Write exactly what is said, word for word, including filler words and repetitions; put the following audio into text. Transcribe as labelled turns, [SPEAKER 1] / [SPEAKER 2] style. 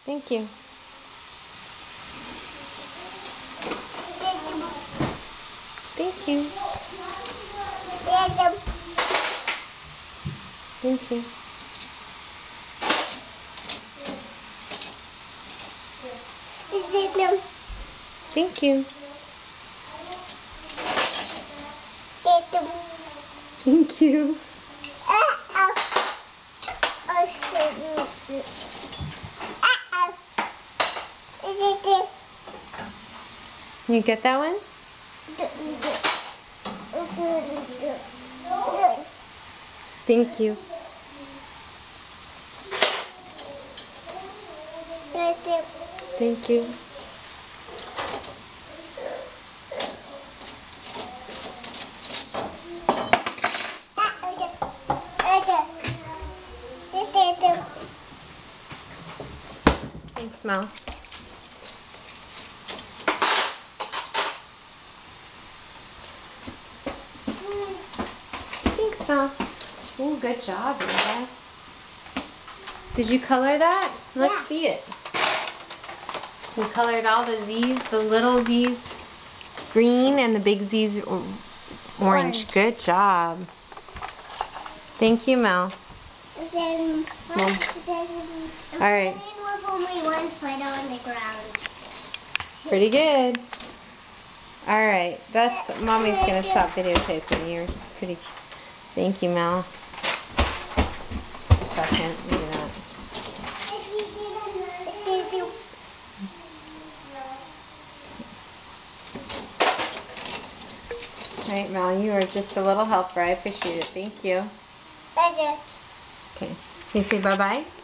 [SPEAKER 1] Thank you. Thank you. Thank you. Thank you. Thank you. You get that one? Thank you. Thank you. Thanks, Mel. Thanks, Mel. Oh, good job, Rita. Did you color that? Let's
[SPEAKER 2] Yeah.
[SPEAKER 1] see it. You colored all the Z's, the little Z's green and the big Z's orange.
[SPEAKER 2] Orange.
[SPEAKER 1] Good job. Thank you, Mel.
[SPEAKER 2] Then,
[SPEAKER 1] Well, all right.
[SPEAKER 2] with only one foot on the ground.
[SPEAKER 1] Pretty good. All right. That's Mommy's gonna stop videotaping. You're pretty. Thank you, Mel. A second. Look at that. All right, Mel. You are just a little helper. I appreciate it. Thank you. Okay. Can you say bye bye?